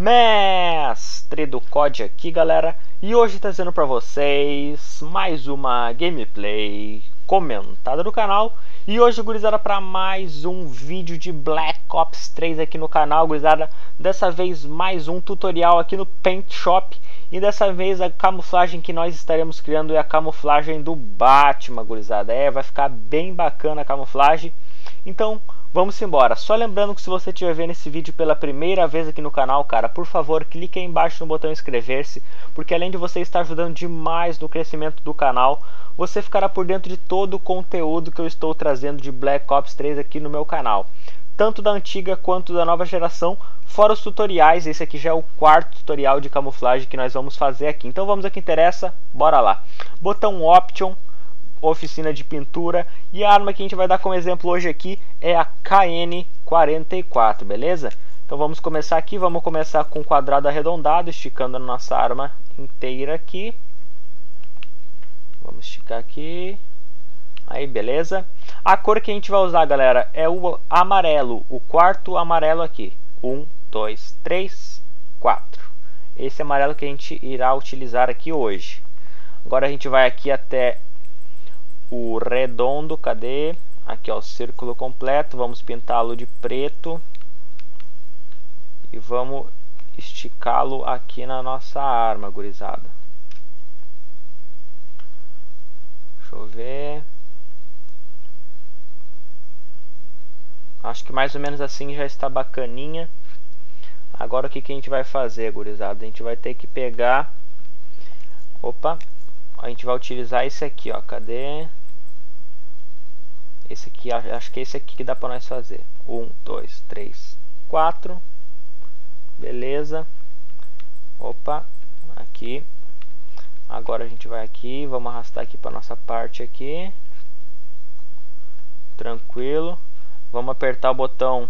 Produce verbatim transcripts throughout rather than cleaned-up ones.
Mestre do C O D aqui, galera, e hoje trazendo para vocês mais uma gameplay comentada do canal. E hoje, gurizada, para mais um vídeo de Black Ops três aqui no canal, gurizada. Dessa vez mais um tutorial aqui no Paint Shop. E dessa vez a camuflagem que nós estaremos criando é a camuflagem do Batman, gurizada. É, vai ficar bem bacana a camuflagem. Então, vamos embora. Só lembrando que se você estiver vendo esse vídeo pela primeira vez aqui no canal, cara, por favor, clique aí embaixo no botão inscrever-se, porque além de você estar ajudando demais no crescimento do canal, você ficará por dentro de todo o conteúdo que eu estou trazendo de Black Ops três aqui no meu canal, tanto da antiga quanto da nova geração, fora os tutoriais. Esse aqui já é o quarto tutorial de camuflagem que nós vamos fazer aqui. Então vamos ao que interessa, bora lá. Botão Option, oficina de pintura, e a arma que a gente vai dar como exemplo hoje aqui é a K N quarenta e quatro, beleza? Então vamos começar aqui, vamos começar com o quadrado arredondado, esticando a nossa arma inteira aqui. Vamos esticar aqui. Aí, beleza? A cor que a gente vai usar, galera, é o amarelo, o quarto amarelo aqui. Um, dois, três, quatro. Esse amarelo que a gente irá utilizar aqui hoje. Agora a gente vai aqui até o redondo, cadê? Aqui, ó, o círculo completo. Vamos pintá-lo de preto e vamos esticá-lo aqui na nossa arma, gurizada. Deixa eu ver. Acho que mais ou menos assim já está bacaninha. Agora o que, que a gente vai fazer, gurizada? A gente vai ter que pegar... Opa! A gente vai utilizar esse aqui, ó. Cadê? Esse aqui, acho que é esse aqui que dá pra nós fazer. Um, dois, três, quatro. Beleza. Opa, aqui. Agora a gente vai aqui, vamos arrastar aqui pra nossa parte aqui. Tranquilo. Vamos apertar o botão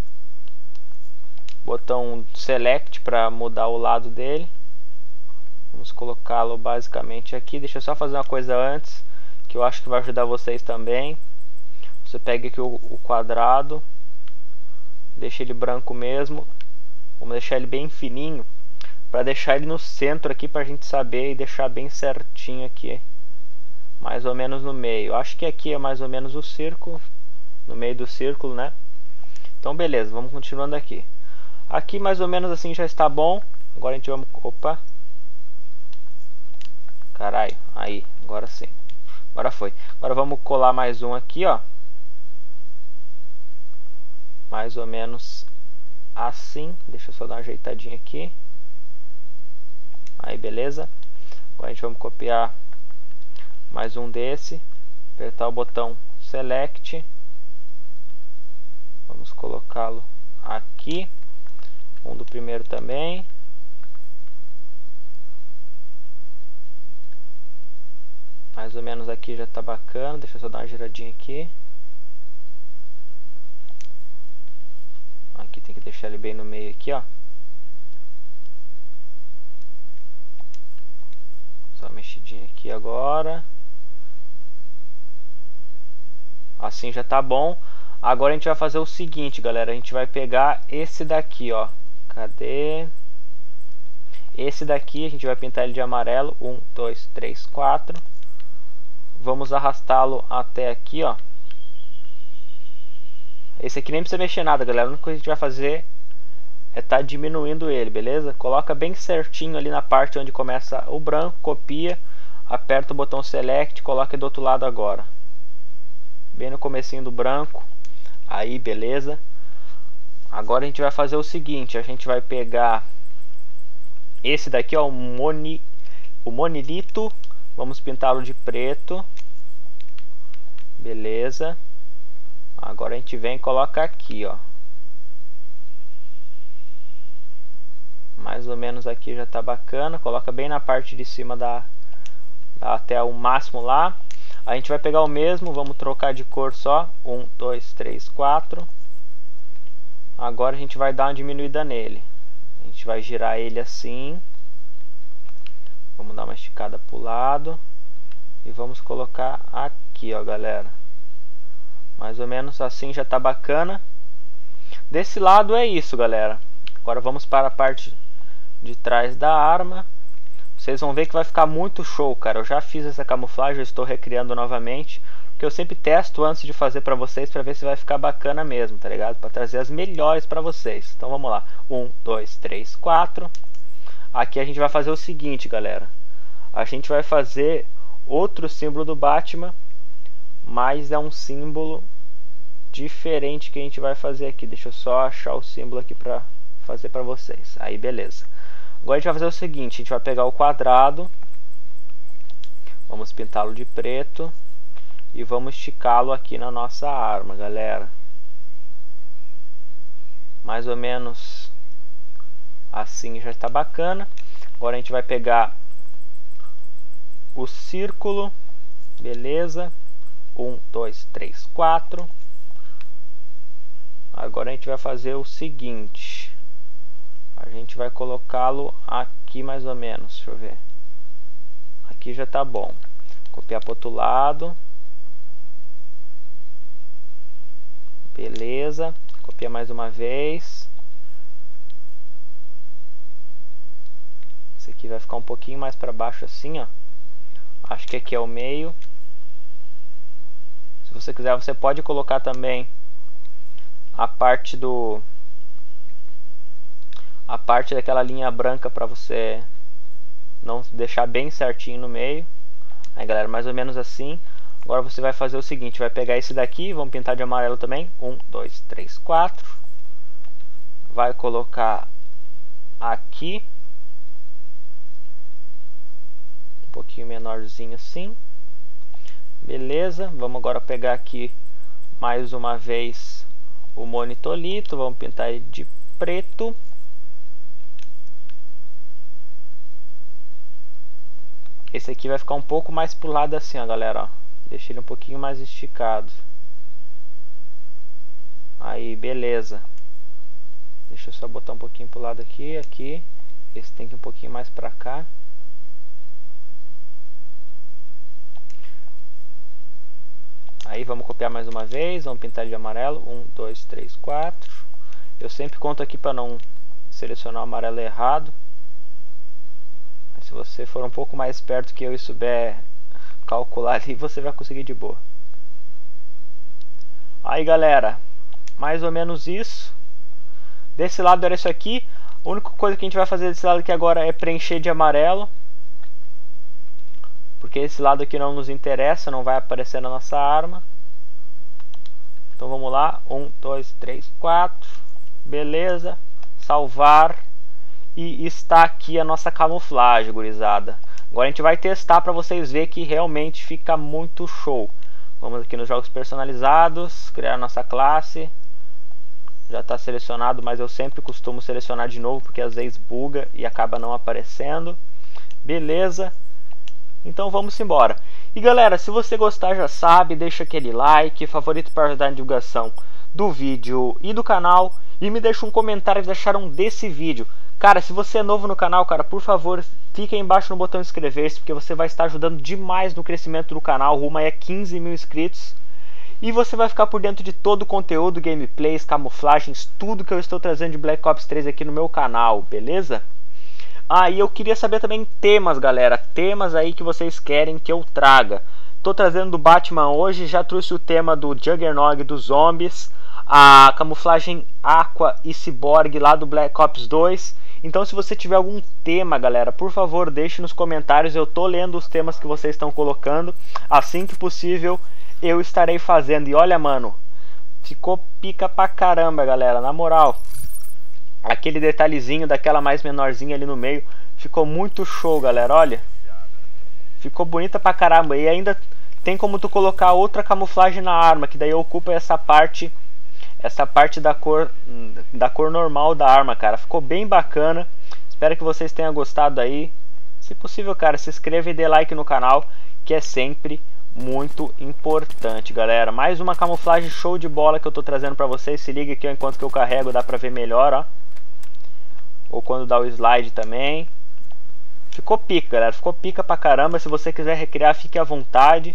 Botão Select para mudar o lado dele. Vamos colocá-lo basicamente aqui. Deixa eu só fazer uma coisa antes, que eu acho que vai ajudar vocês também. Você pega aqui o, o quadrado, deixa ele branco mesmo. Vamos deixar ele bem fininho, para deixar ele no centro aqui, para a gente saber e deixar bem certinho aqui, mais ou menos no meio. Acho que aqui é mais ou menos o círculo, no meio do círculo, né? Então beleza, vamos continuando aqui. Aqui mais ou menos assim já está bom. Agora a gente vamos... Opa! Caralho, aí, agora sim. Agora foi. Agora vamos colar mais um aqui, ó. Mais ou menos assim. Deixa eu só dar uma ajeitadinha aqui. Aí, beleza. Agora a gente vamos copiar mais um desse. Apertar o botão Select. Vamos colocá-lo aqui. Um do primeiro também. Mais ou menos aqui já tá bacana. Deixa eu só dar uma giradinha aqui. Aqui tem que deixar ele bem no meio aqui, ó. Só uma mexidinha aqui agora. Assim já tá bom. Agora a gente vai fazer o seguinte, galera. A gente vai pegar esse daqui, ó. Cadê? Esse daqui a gente vai pintar ele de amarelo. Um, dois, três, quatro. Vamos arrastá-lo até aqui, ó. Esse aqui nem precisa mexer nada, galera. A única coisa que a gente vai fazer é estar tá diminuindo ele, beleza? Coloca bem certinho ali na parte onde começa o branco, copia, aperta o botão Select, coloca do outro lado agora. Bem no comecinho do branco. Aí, beleza. Agora a gente vai fazer o seguinte, a gente vai pegar esse daqui, ó, o, moni, o monilito. Vamos pintá-lo de preto. Beleza. Agora a gente vem e coloca aqui, ó. Mais ou menos aqui já tá bacana. Coloca bem na parte de cima da, da até o máximo lá. A gente vai pegar o mesmo, vamos trocar de cor só. Um, dois, três, quatro. Agora a gente vai dar uma diminuída nele. A gente vai girar ele assim. Vamos dar uma esticada pro lado. E vamos colocar aqui, ó, galera. Mais ou menos assim já tá bacana. Desse lado é isso, galera. Agora vamos para a parte de trás da arma. Vocês vão ver que vai ficar muito show, cara. Eu já fiz essa camuflagem, eu estou recriando novamente, porque eu sempre testo antes de fazer pra vocês, pra ver se vai ficar bacana mesmo, tá ligado? Pra trazer as melhores pra vocês. Então vamos lá. Um, dois, três, quatro. Aqui a gente vai fazer o seguinte, galera. A gente vai fazer outro símbolo do Batman, mas é um símbolo diferente que a gente vai fazer aqui. Deixa eu só achar o símbolo aqui pra fazer pra vocês. Aí, beleza. Agora a gente vai fazer o seguinte, a gente vai pegar o quadrado, vamos pintá-lo de preto e vamos esticá-lo aqui na nossa arma, galera. Mais ou menos assim já está bacana. Agora a gente vai pegar o círculo, beleza? Um, dois, três, quatro. Agora a gente vai fazer o seguinte. A gente vai colocá-lo aqui mais ou menos, deixa eu ver. Aqui já tá bom. Copiar para o outro lado. Beleza. Copia mais uma vez. Esse aqui vai ficar um pouquinho mais para baixo assim, ó. Acho que aqui é o meio. Se você quiser, você pode colocar também a parte do... a parte daquela linha branca para você não deixar bem certinho no meio. Aí, galera, mais ou menos assim. Agora você vai fazer o seguinte, vai pegar esse daqui, vamos pintar de amarelo também. Um, dois, três, quatro. Vai colocar aqui. Um pouquinho menorzinho assim. Beleza, vamos agora pegar aqui mais uma vez o monitolito. Vamos pintar ele de preto. Esse aqui vai ficar um pouco mais pro lado assim, ó, galera, ó. Deixa ele um pouquinho mais esticado. Aí, beleza. Deixa eu só botar um pouquinho pro lado aqui, aqui. Esse tem que ir um pouquinho mais pra cá. Aí, vamos copiar mais uma vez. Vamos pintar de amarelo. Um, dois, três, quatro. Eu sempre conto aqui para não selecionar o amarelo errado. Se você for um pouco mais esperto que eu e souber calcular ali, você vai conseguir de boa. Aí, galera, mais ou menos isso. Desse lado era isso aqui. A única coisa que a gente vai fazer desse lado aqui agora é preencher de amarelo, porque esse lado aqui não nos interessa, não vai aparecer na nossa arma. Então vamos lá. Um, dois, três, quatro. Beleza. Salvar. E está aqui a nossa camuflagem, gurizada. Agora a gente vai testar para vocês verem que realmente fica muito show. Vamos aqui nos jogos personalizados, criar nossa classe. Já está selecionado, mas eu sempre costumo selecionar de novo, porque às vezes buga e acaba não aparecendo. Beleza. Então vamos embora. E galera, se você gostar já sabe, deixa aquele like, favorito para ajudar na divulgação do vídeo e do canal. E me deixa um comentário que acharam desse vídeo. Cara, se você é novo no canal, cara, por favor, fica aí embaixo no botão inscrever-se, porque você vai estar ajudando demais no crescimento do canal, rumo aí a quinze mil inscritos. E você vai ficar por dentro de todo o conteúdo, gameplays, camuflagens, tudo que eu estou trazendo de Black Ops três aqui no meu canal, beleza? Ah, e eu queria saber também temas, galera, temas aí que vocês querem que eu traga. Tô trazendo do Batman hoje, já trouxe o tema do Juggernog dos zombies, a camuflagem Aqua e Cyborg lá do Black Ops dois. Então se você tiver algum tema, galera, por favor, deixe nos comentários. Eu tô lendo os temas que vocês estão colocando. Assim que possível, eu estarei fazendo. E olha, mano, ficou pica pra caramba, galera. Na moral, aquele detalhezinho daquela mais menorzinha ali no meio ficou muito show, galera. Olha, ficou bonita pra caramba. E ainda tem como tu colocar outra camuflagem na arma, que daí ocupa essa parte... essa parte da cor da cor normal da arma, cara. Ficou bem bacana. Espero que vocês tenham gostado aí. Se possível, cara, se inscreva e dê like no canal, que é sempre muito importante, galera. Mais uma camuflagem show de bola que eu tô trazendo pra vocês. Se liga aqui, ó, enquanto que eu carrego, dá pra ver melhor, ó. Ou quando dá o slide também. Ficou pica, galera. Ficou pica pra caramba. Se você quiser recriar, fique à vontade.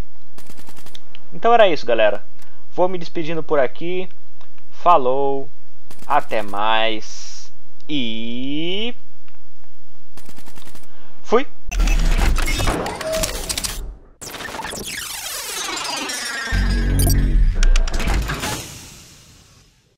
Então era isso, galera. Vou me despedindo por aqui. Falou, até mais e... fui!